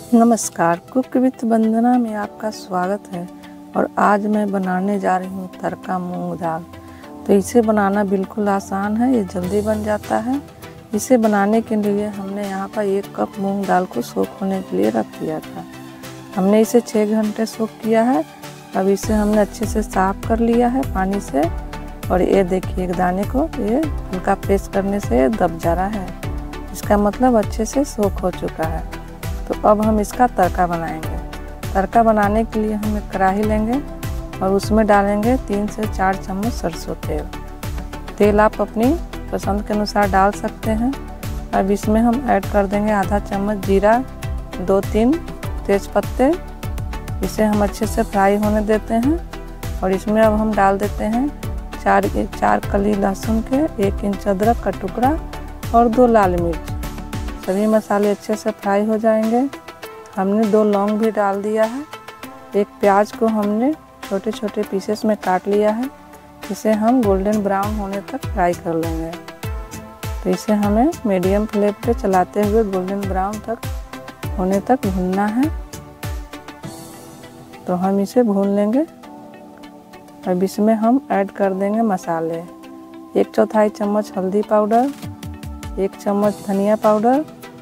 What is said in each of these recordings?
नमस्कार, cook with वंदना में आपका स्वागत है। और आज मैं बनाने जा रही हूँ तड़का मूंग दाल। तो इसे बनाना बिल्कुल आसान है, ये जल्दी बन जाता है। इसे बनाने के लिए हमने यहाँ पर 1 कप मूंग दाल को सोख होने के लिए रख दिया था। हमने इसे 6 घंटे सोख किया है। अब इसे हमने अच्छे से साफ़ कर लिया है पानी से। और ये देखिए, एक दाने को ये हल्का प्रेस करने से दब जा रहा है, इसका मतलब अच्छे से सोख हो चुका है। तो अब हम इसका तड़का बनाएंगे। तड़का बनाने के लिए हम एक कढ़ाई लेंगे और उसमें डालेंगे 3 से 4 चम्मच सरसों तेल। तेल आप अपनी पसंद के अनुसार डाल सकते हैं। अब इसमें हम ऐड कर देंगे आधा चम्मच जीरा, 2-3 तेज पत्ते। इसे हम अच्छे से फ्राई होने देते हैं। और इसमें अब हम डाल देते हैं 4 कली लहसुन के, 1 इंच अदरक का टुकड़ा और 2 लाल मिर्च। सभी मसाले अच्छे से फ्राई हो जाएंगे। हमने 2 लौंग भी डाल दिया है। एक प्याज को हमने छोटे छोटे पीसेस में काट लिया है। इसे हम गोल्डन ब्राउन होने तक फ्राई कर लेंगे। तो इसे हमें मीडियम फ्लेम पे चलाते हुए गोल्डन ब्राउन तक होने तक भूनना है। तो हम इसे भून लेंगे। अब इसमें हम ऐड कर देंगे मसाले। 1/4 चम्मच हल्दी पाउडर, 1 चम्मच धनिया पाउडर,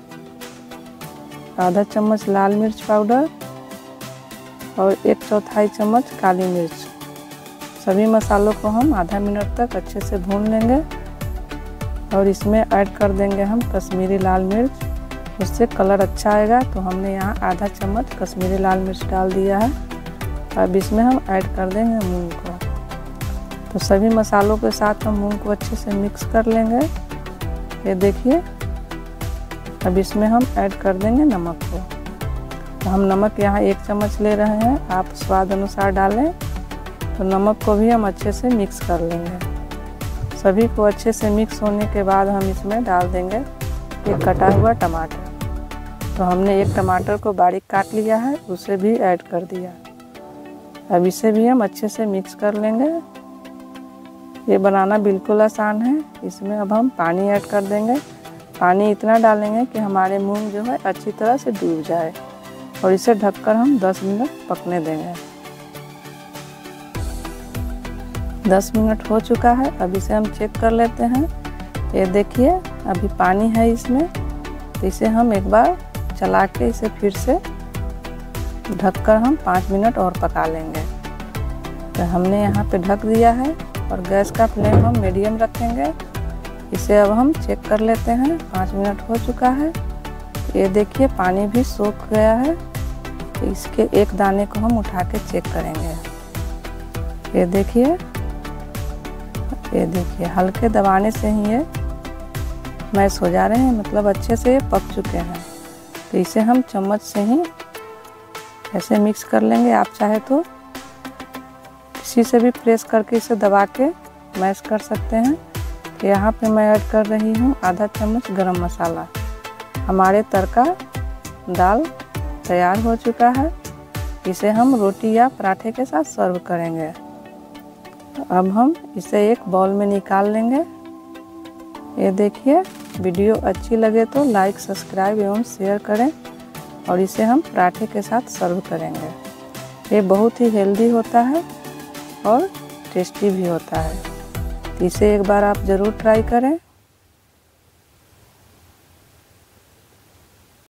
आधा चम्मच लाल मिर्च पाउडर और 1/4 चम्मच काली मिर्च। सभी मसालों को हम आधा मिनट तक अच्छे से भून लेंगे। और इसमें ऐड कर देंगे हम कश्मीरी लाल मिर्च, उससे कलर अच्छा आएगा। तो हमने यहाँ आधा चम्मच कश्मीरी लाल मिर्च डाल दिया है। अब इसमें हम ऐड कर देंगे मूंग को। तो सभी मसालों के साथ हम मूंग को अच्छे से मिक्स कर लेंगे। ये देखिए, अब इसमें हम ऐड कर देंगे नमक को। तो हम नमक यहाँ 1 चम्मच ले रहे हैं, आप स्वाद अनुसार डालें। तो नमक को भी हम अच्छे से मिक्स कर लेंगे। सभी को अच्छे से मिक्स होने के बाद हम इसमें डाल देंगे एक कटा हुआ टमाटर। तो हमने 1 टमाटर को बारीक काट लिया है, उसे भी ऐड कर दिया। अब इसे भी हम अच्छे से मिक्स कर लेंगे। ये बनाना बिल्कुल आसान है। इसमें अब हम पानी ऐड कर देंगे। पानी इतना डालेंगे कि हमारे मूंग जो है अच्छी तरह से डूब जाए। और इसे ढककर हम 10 मिनट पकने देंगे। 10 मिनट हो चुका है। अब इसे हम चेक कर लेते हैं। ये देखिए, अभी पानी है इसमें। तो इसे हम एक बार चला के इसे फिर से ढककर हम 5 मिनट और पका लेंगे। तो हमने यहाँ पे ढक दिया है और गैस का फ्लेम हम मीडियम रखेंगे। इसे अब हम चेक कर लेते हैं। 5 मिनट हो चुका है। ये देखिए, पानी भी सूख गया है। तो इसके एक दाने को हम उठा के चेक करेंगे। ये देखिए, हल्के दबाने से ही ये मैश हो जा रहे हैं, मतलब अच्छे से ये पक चुके हैं। तो इसे हम चम्मच से ही ऐसे मिक्स कर लेंगे। आप चाहे तो किसी से भी प्रेस करके इसे दबा के मैश कर सकते हैं। तो यहाँ पे मैं ऐड कर रही हूँ आधा चम्मच गरम मसाला। हमारे तड़का दाल तैयार हो चुका है। इसे हम रोटी या पराठे के साथ सर्व करेंगे। अब हम इसे एक बाउल में निकाल लेंगे। ये देखिए, वीडियो अच्छी लगे तो लाइक, सब्सक्राइब एवं शेयर करें। और इसे हम पराठे के साथ सर्व करेंगे। ये बहुत ही हेल्दी होता है और टेस्टी भी होता है। इसे एक बार आप ज़रूर ट्राई करें।